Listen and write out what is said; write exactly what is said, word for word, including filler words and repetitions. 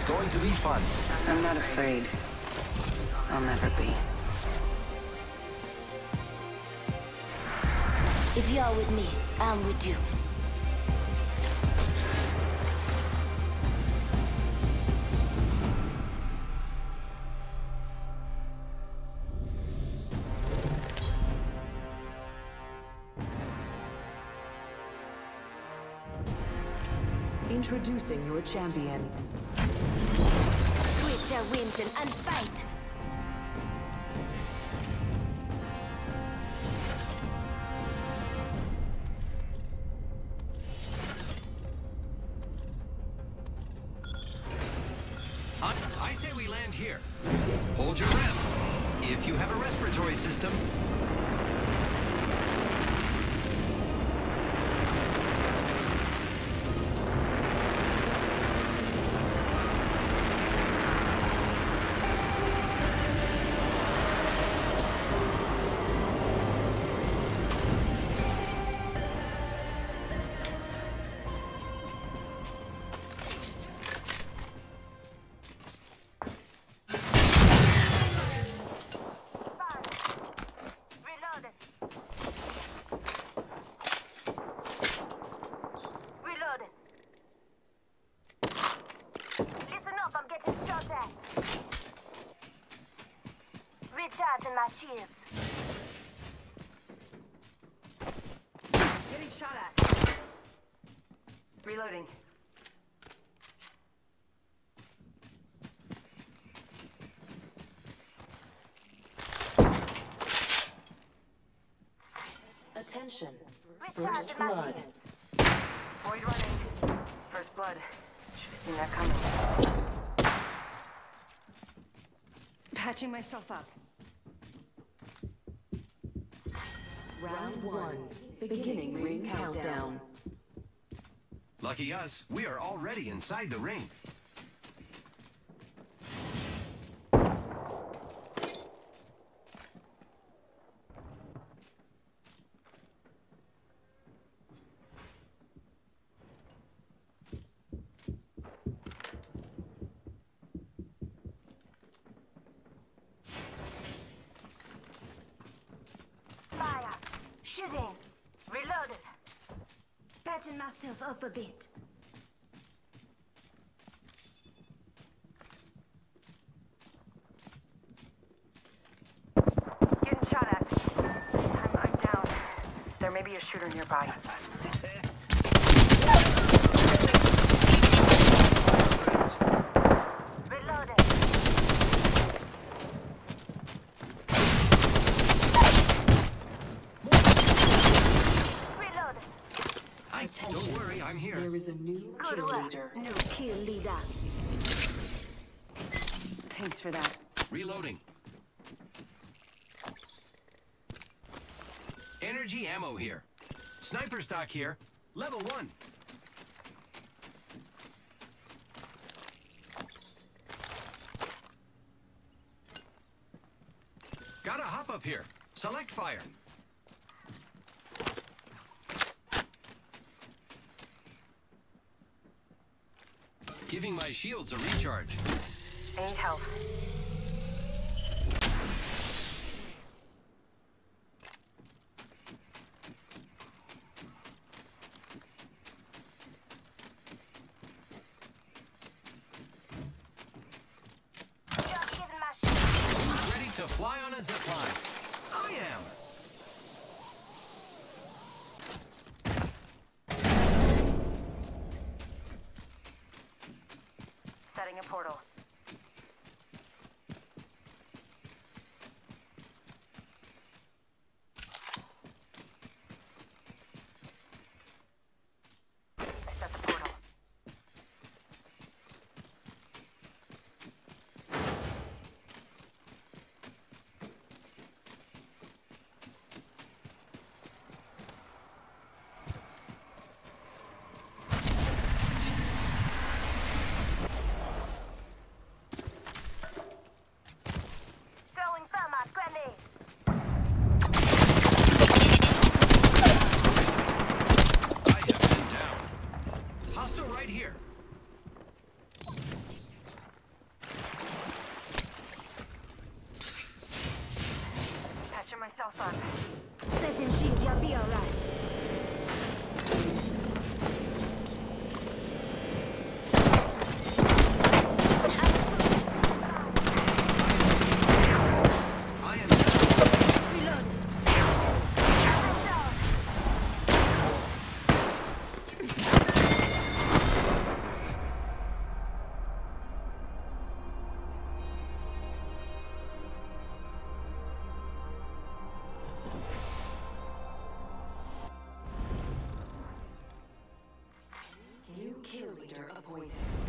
going to be fun. I'm not afraid. I'll never be. If you're with me, I'm with you. Introducing your champion. Switch your engine and fight! I, I say we land here. Hold your breath. If you have a respiratory system. Recharging my shields. Getting shot at. Reloading. Attention. First Recharging my blood. shields. Void running. First blood. Should have seen that coming. Patching myself up. Round one. Beginning ring countdown. Lucky us, we are already inside the ring. Fire. Shooting. Reloaded. Patching myself up a bit. Getting shot at. I'm, I'm down. There may be a shooter nearby. Reloaded. Reloaded. I don't worry, I'm here. There is a new Good kill work. leader. New kill leader. Thanks for that. Reloading. Energy ammo here. Sniper stock here. Level one. Gotta hop up here. Select fire. Giving my shields a recharge. I need help. Just giving my shield. Ready to fly on a zip line. I am. Setting a portal. I set the portal. awaiting.